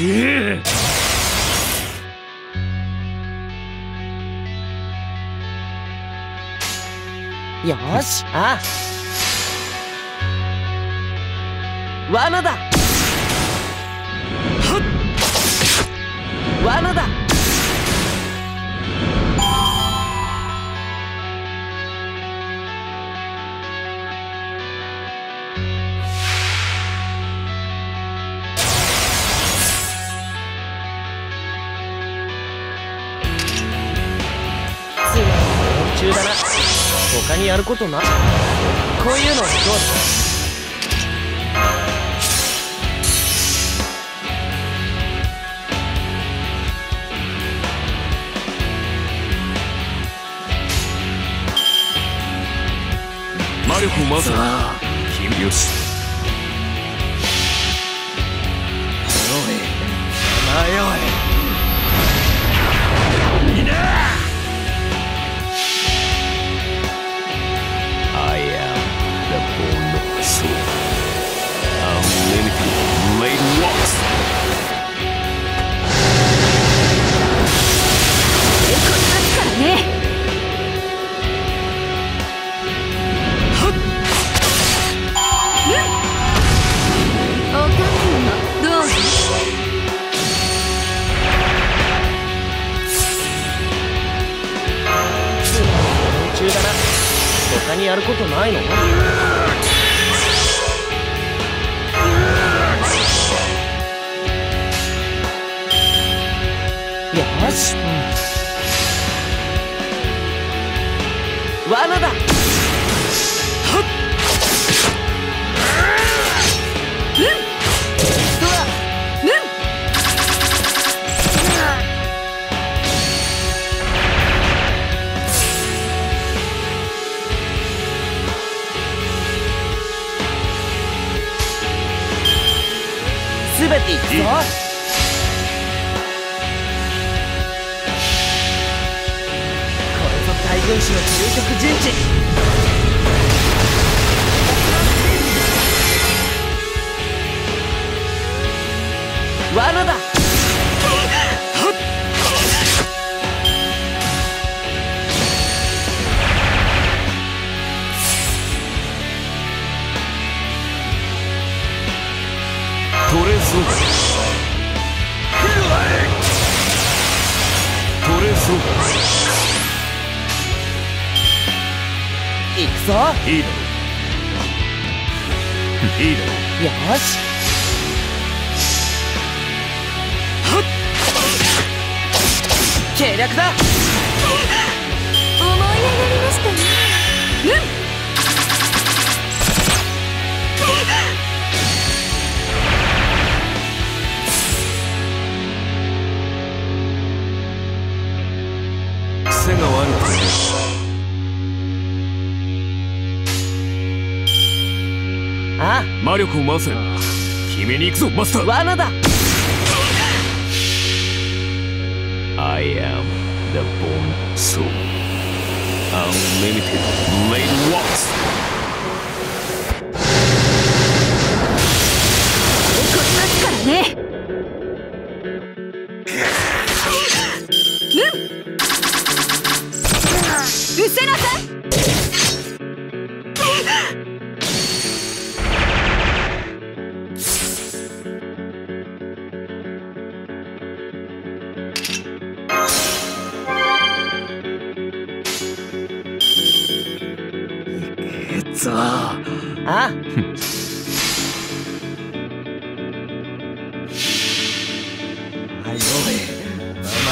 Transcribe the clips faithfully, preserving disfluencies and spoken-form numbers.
よし、あ罠だ。罠だ。中だな。他にやることな。こういうのどうだ。 魔力を回せ。君よし。 おい、迷え。いいな。中だな。他にやることないの？よし、罠だ。すべていくぞ。大軍師の究極陣地。罠だ。 取れそうだ。取れそうだ。 行くぞ。 いいだろう。いいだろう。 よし。計略だ。 思い上がりましたね。 癖が悪くて。 ああ、 魔力を回せ。決めに行くぞマスター。 罠だ。 I am the born soul. Unlimited blade walks. 怒りますからね。失せなさい。 さあ、ああ。迷え、迷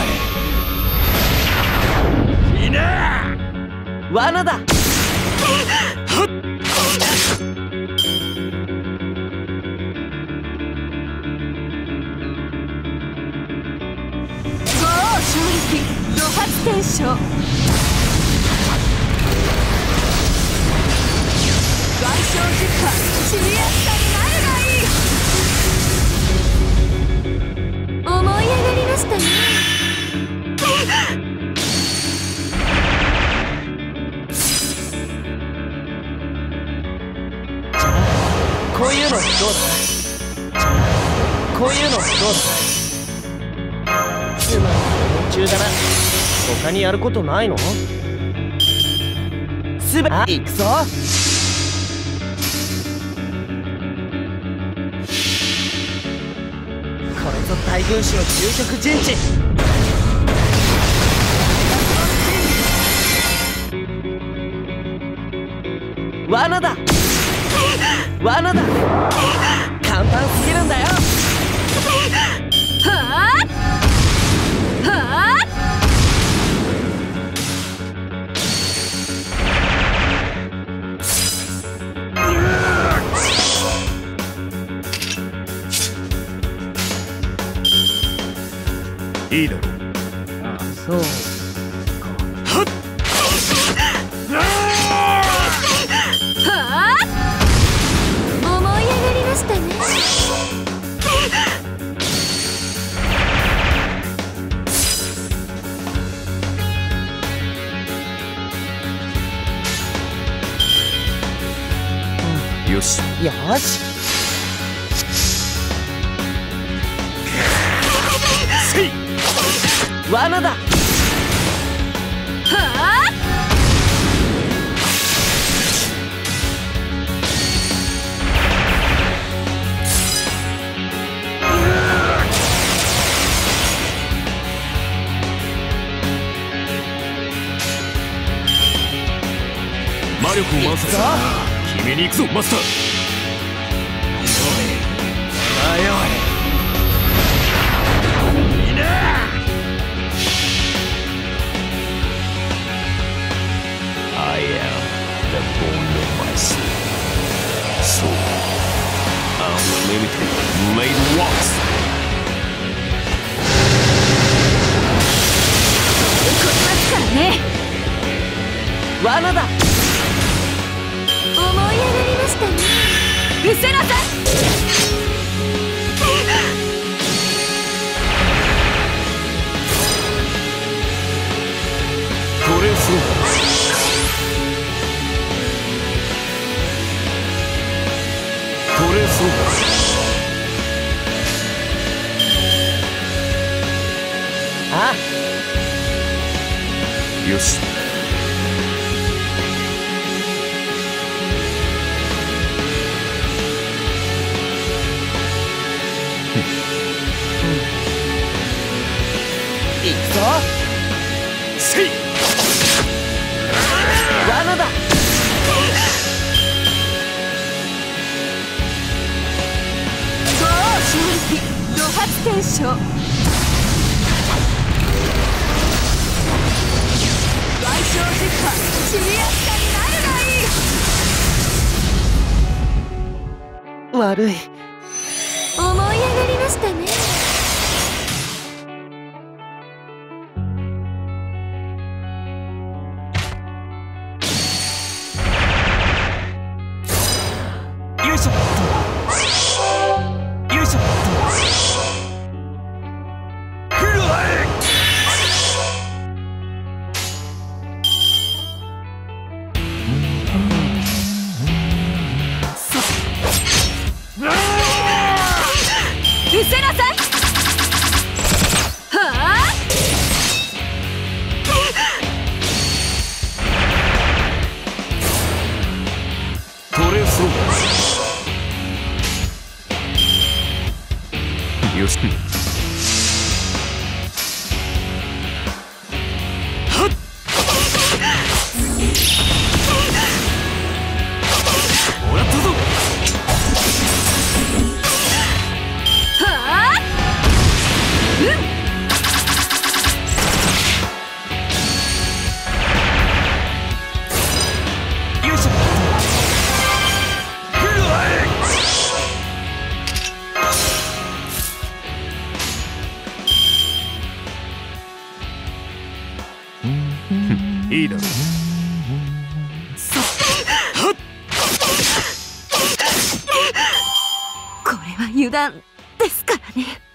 え。いいな。罠だ。 ご王衝撃、怒発転生。外傷実家、シリアスさになるがいい。思い上がりましたね。 こういうのどうだ。ここういうのどうだ。つまり夢中だな。他にやることないの？すべ行くぞ。これぞ大軍師の究極陣地。罠だ罠だ。簡単すぎるんだよ。 はあはあ。 いいだろう。 ああ、そう。 よしよし。 せい罠だ。はあ。 魔力を回すぞ。決めに行くぞマスター。おいおいいいな。I am the bone of my soul. So unlimited blade walks. こりますからね。 罠だ。 思い上がりましたね。失せなさい。 トレースロートレースローああよし。 行くぞ。 せい罠だ。 ご勝利土発天章。賠償時間シリアス化になるがいい。 悪い。 思い上がりましたね。 よいしょっとよいしょっと。ふわい失せなさい。はあ。 トレースローよし。はっもらったぞ。 はあ。うんよいしょっと。 いいだろう。 これは油断ですからね。